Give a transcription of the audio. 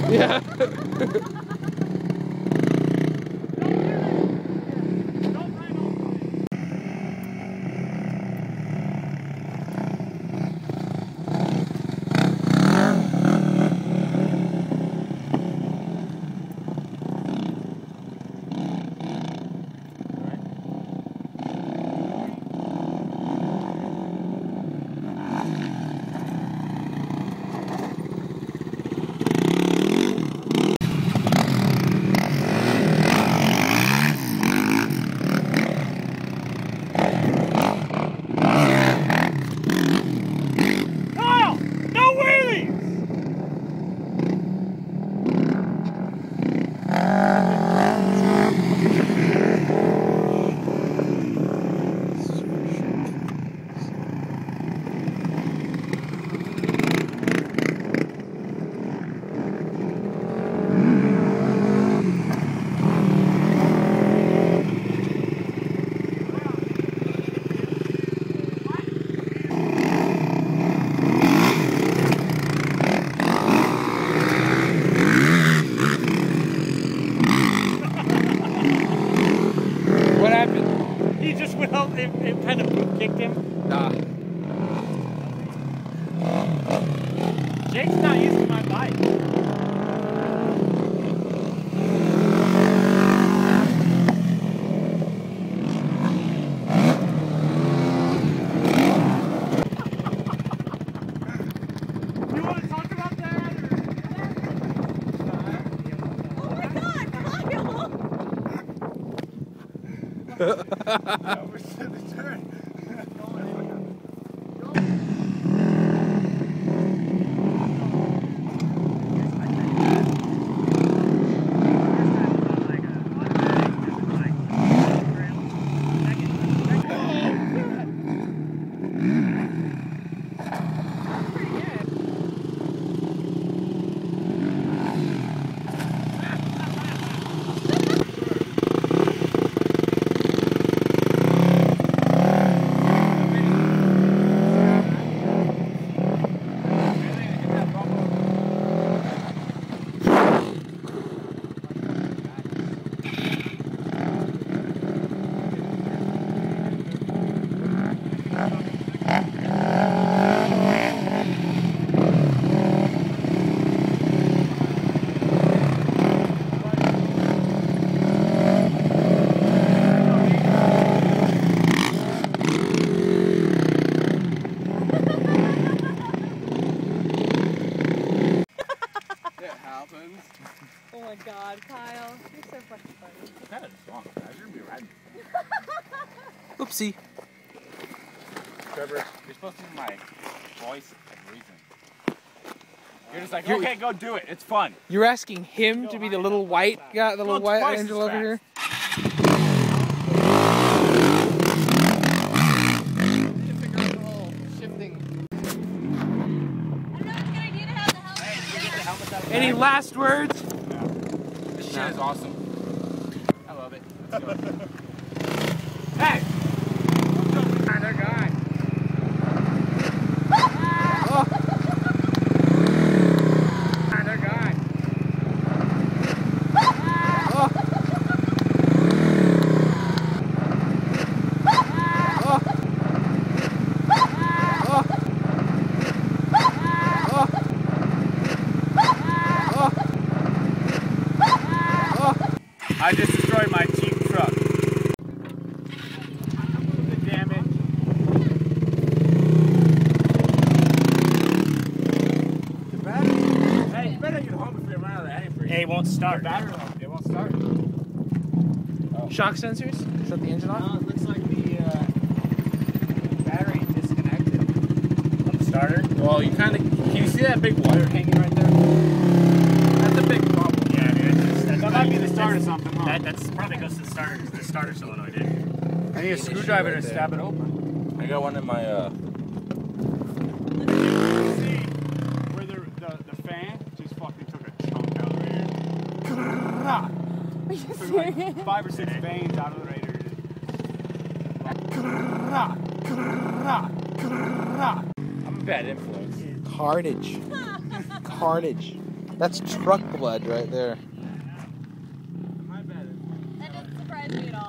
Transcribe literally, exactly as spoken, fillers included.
Yeah. What happened? He just went out and, and kind of boot kicked him. Nah. Jake's not using my bike. You want to talk about that? Oh Yeah, we're still the turn. Oh my god, Kyle. You're so fucking funny. That is wrong, guys. You're gonna be riding. Oopsie. Trevor, you're supposed to be my voice of reason. You're just like, You're, okay, go do it. It's fun. You're asking him to be the little white guy, the little Go white twice angel as over here? Any last words? No. This shit is awesome. I love it. Let's go. Hey! Ah, they're gone. Oh. Ah, they're gone. Oh. Oh. I just destroyed my cheap truck. Damn it. The battery. Hey, you better get home before you run out of antifreeze. Hey, it won't start. The battery, it won't start. Oh. Shock sensors? Is that the engine off? No, it looks like the uh, battery disconnected on the starter. Well, you kind of, can you see that big wire hanging right there? That's a big problem. Yeah, dude. It's just, that might be the start of something, huh? That, that's probably goes to the starter, the starter solenoid, dude. I need a screwdriver right to stab it open. I got one in my, uh... You see where the, the, the fan just fucking took a chunk out of the radiator? Are you Took serious? like five or six veins out of the radiator. I'm a bad influence. Cartage. Cartage. That's truck blood right there. My bad. That doesn't surprise me at all.